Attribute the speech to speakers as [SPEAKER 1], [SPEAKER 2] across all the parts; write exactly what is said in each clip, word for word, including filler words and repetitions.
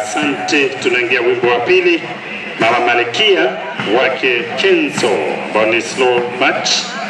[SPEAKER 1] Asante. Tunaingia wimbo wa pili, Mama Malkia wake Kenzo, Bonnie Slow March.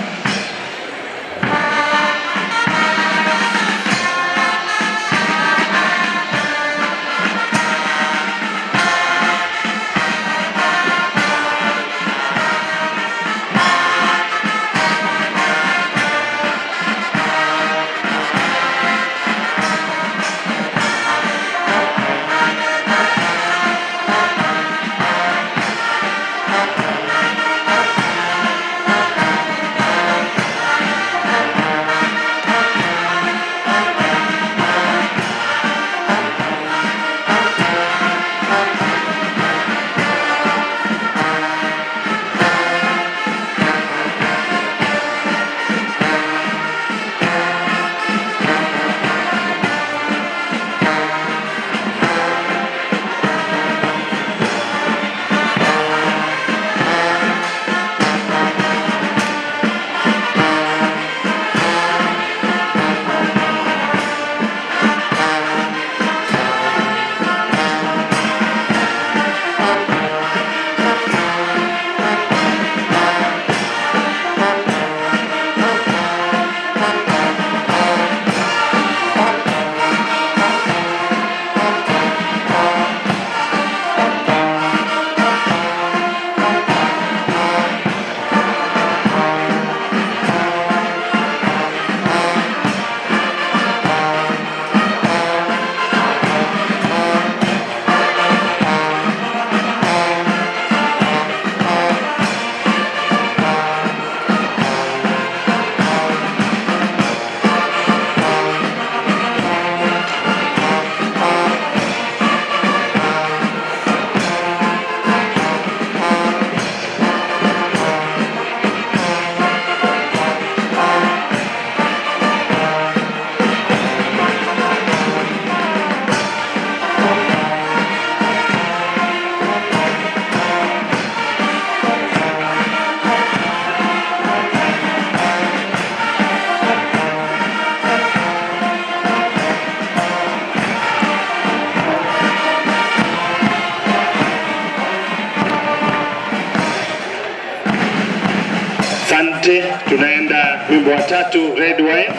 [SPEAKER 1] Asante. Tunaenda wimbo wa tatu, Red Wine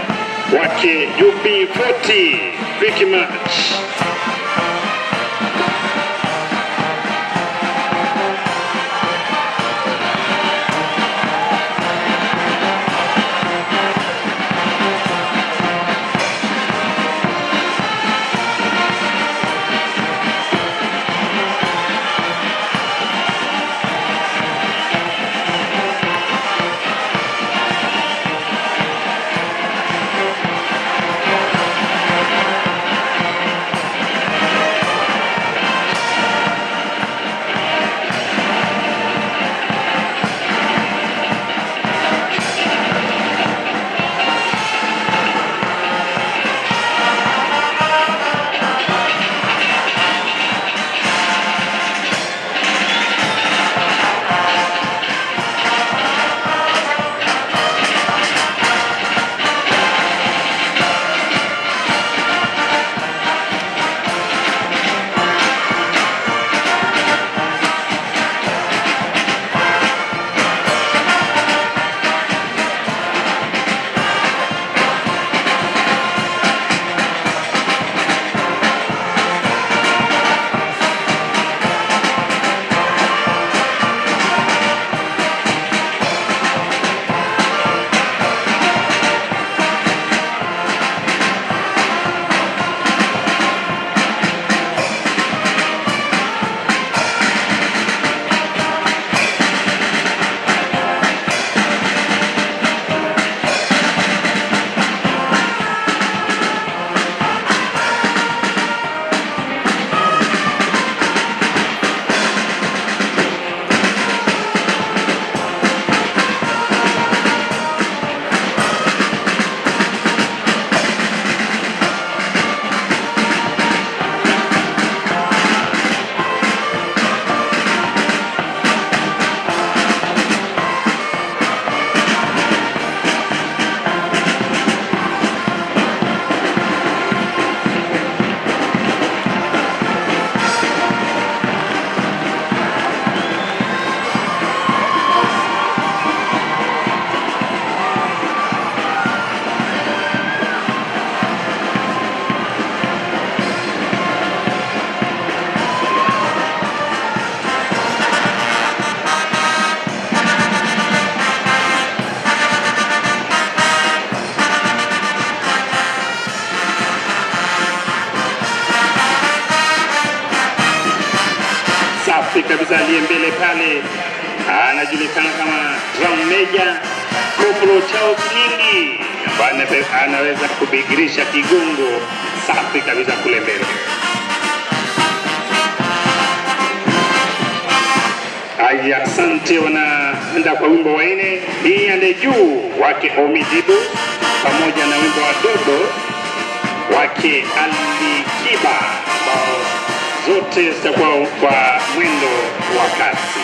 [SPEAKER 1] wake U B arobaini, Vicky March. Sasa aliye mbele pale anajulikana kama drum major Koplo Charles Nyingi, ambaye anaweza kubigirisha kigongo safi kabisa kule mbele. Aya, asante. Wanaenda kwa wimbo wa nne, hii ande juu wake Omidibu, pamoja na wimbo wa Dodo wake Alikiba, ambao zote zitakuwa kwa mwendo wa kasi.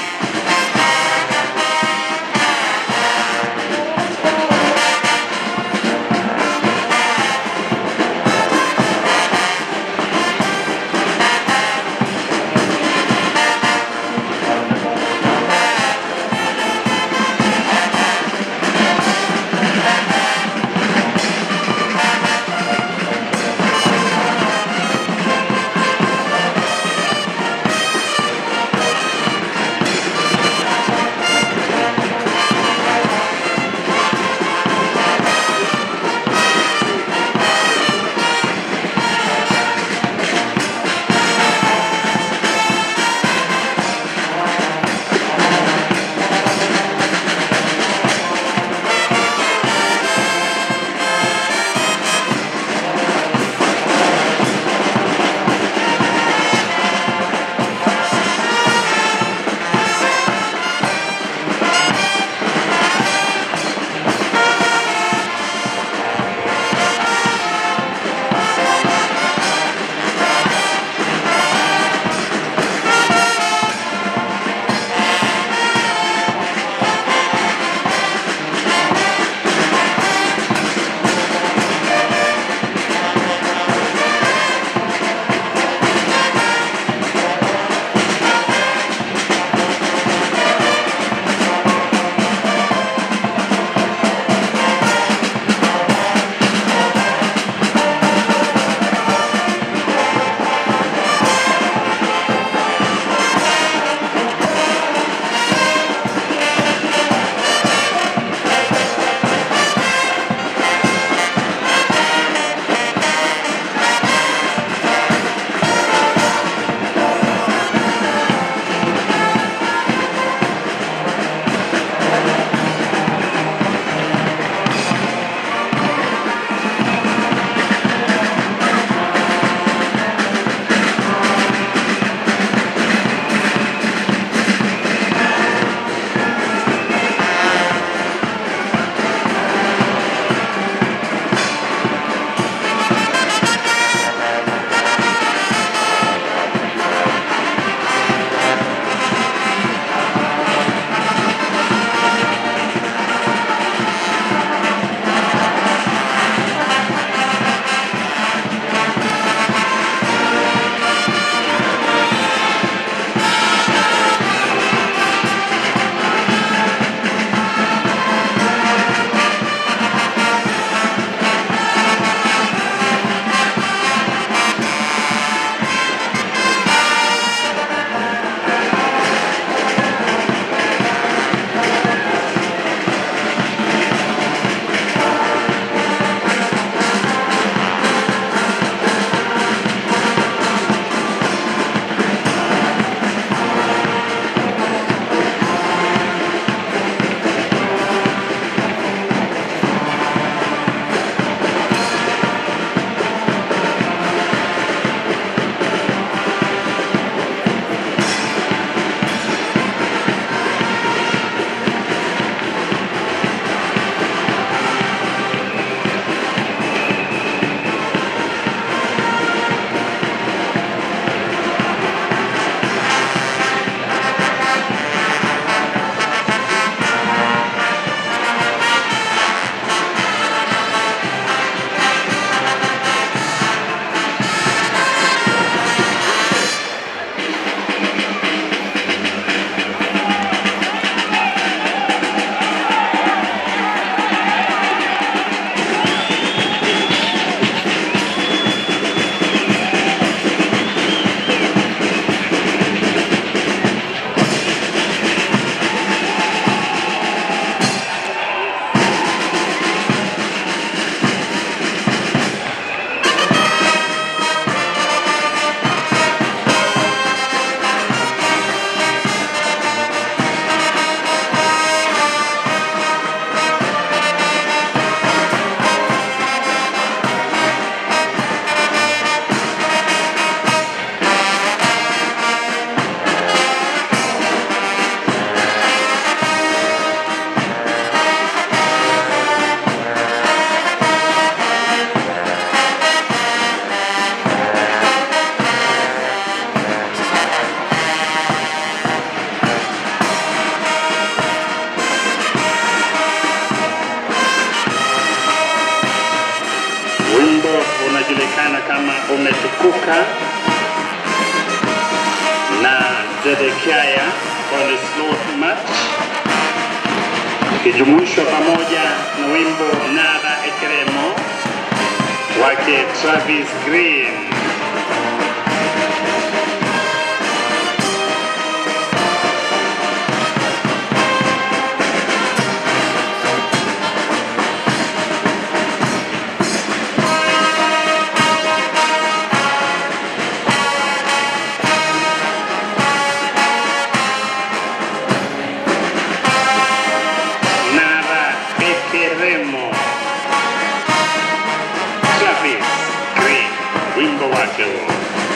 [SPEAKER 1] unajulikana kama Umetukuka na Zedekiah on the Slow March, ukijumuishwa pamoja na wimbo Nara Ekeremo wake Travis Green. Travis Green, wimbo wake huo.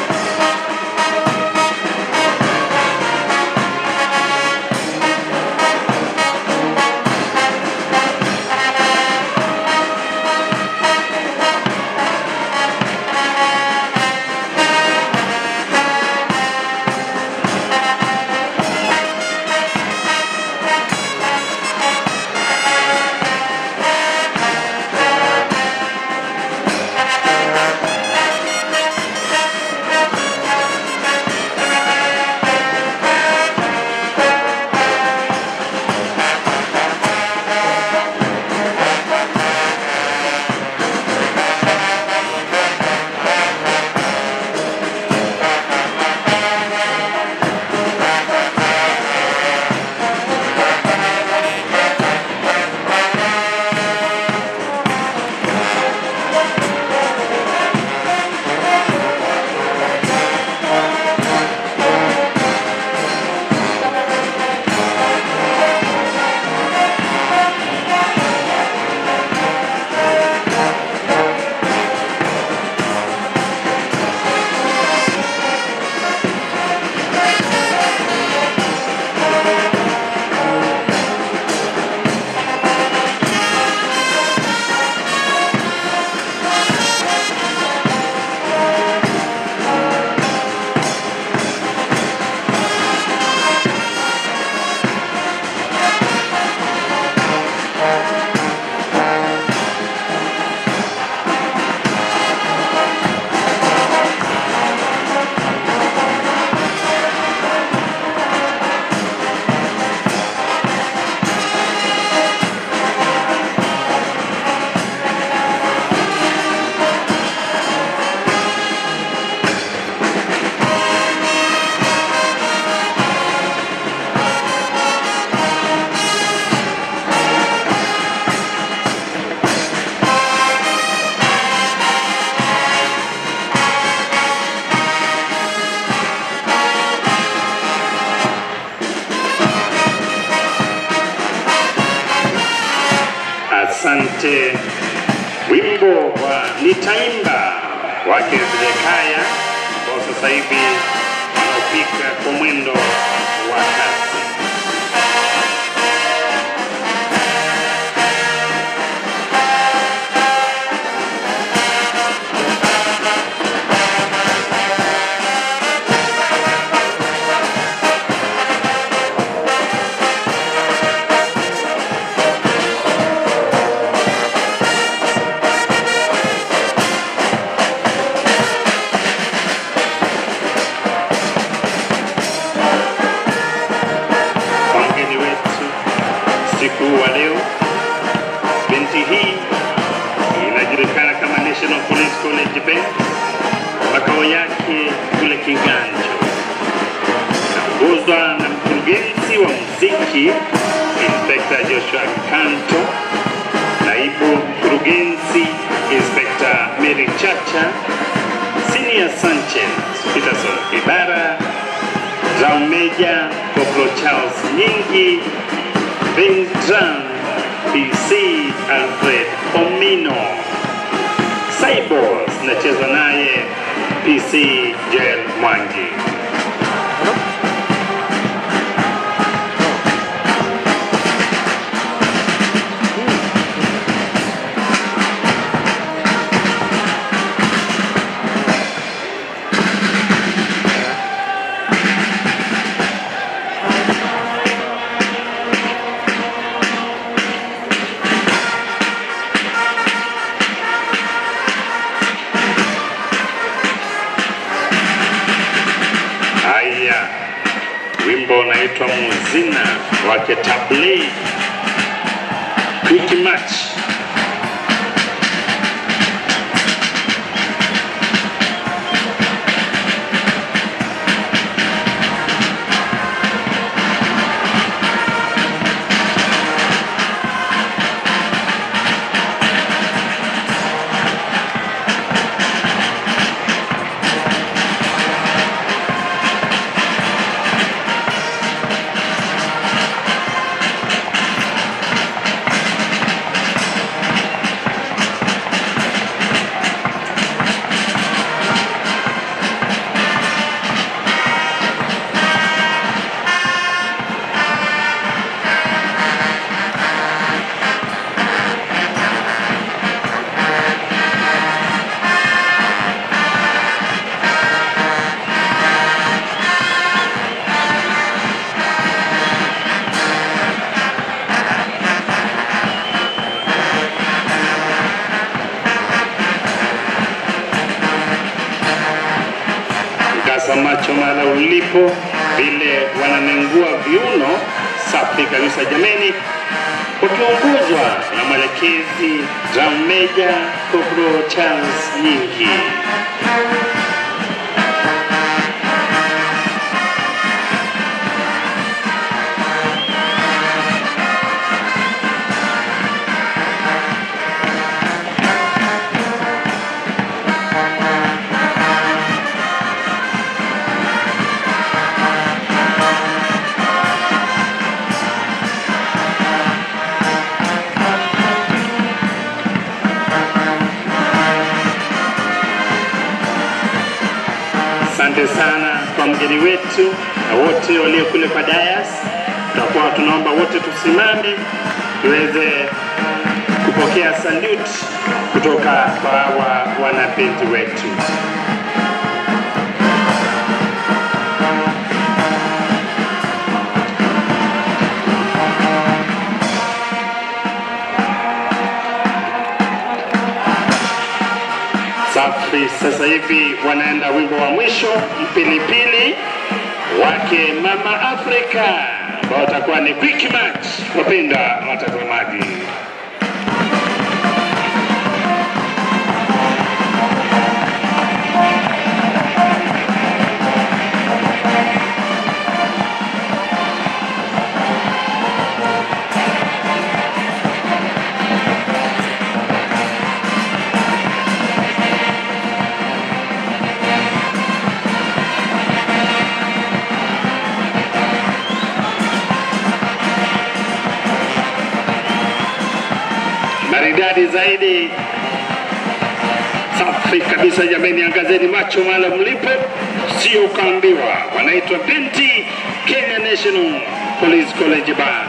[SPEAKER 1] Asante. Wimbo wa Nitaimba wake Zedekiah kwa sasa hivi wanaopika kwa mwendo wa kasi. Wa leo binti hii inajulikana kama National Police College Band, makao yake kule Kiganjo, naongozwa na mkurugenzi wa muziki Inspector Joshua Kanto, naibu mkurugenzi Inspector Mary Chacha, Senior Sergeant Peterson Kibara, Drum Major Corporal Charles Nyingi, Drum P C Alfred Omino, Cyborgs nachezwa naye P C Joel Mwangi. wimbo unaitwa Muzina wake Tabli Quick Match. Macho mala ulipo vile wananengua viuno safi kabisa jameni, ukiongozwa na mwelekezi Drum Major Kopro Charles Nyingi. Asante sana kwa mgeni wetu na wote walio kule kwa dayas. Tutakuwa tunaomba wote tusimame tuweze kupokea salute kutoka kwa wa wanapenzi wetu. Safi, sasa hivi wanaenda wimbo wa mwisho Mpilipili wake Mama Afrika, ambao utakuwa ni Quick Match. Wapenda watazamaji, maridadi zaidi. Safi kabisa jameni, angazeni macho mala mlipo, sio ukaambiwa. Wanaitwa Binti Kenya National Police College Band.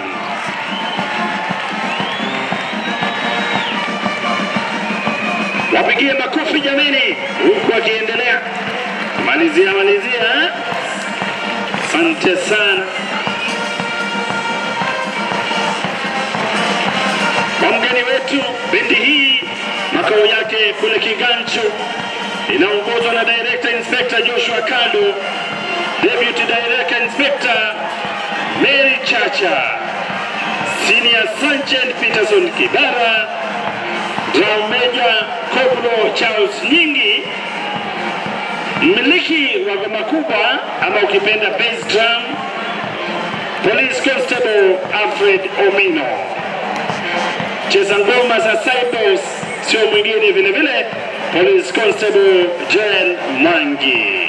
[SPEAKER 1] Wapigie makofi jameni huku wakiendelea. Malizia malizia. Asante sana. Mgeni wetu, bendi hii makao yake kule Kiganjo, inaongozwa na Director Inspector Joshua Kado, Deputy Director Inspector Mary Chacha, Senior Sergeant Peterson Kibara, Drum Major Kopro Charles Nyingi, mmiliki wa goma kubwa ama ukipenda bass drum Police Constable Alfred Omino. Cheza ngoma za cymbals sio mwingine vile vile Police Constable Joel Mwangi.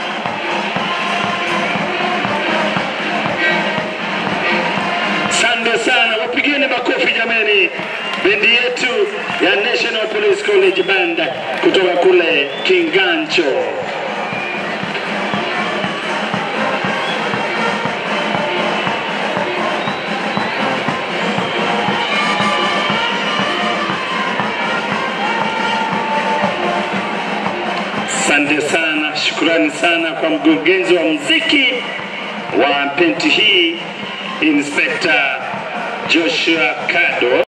[SPEAKER 1] Asante sana, wapigeni makofi jameni. Bendi yetu ya National Police College Band kutoka kule Kiganjo. Asante sana, shukrani sana kwa mkurugenzi wa muziki wa bendi hii Inspector Joshua Kado.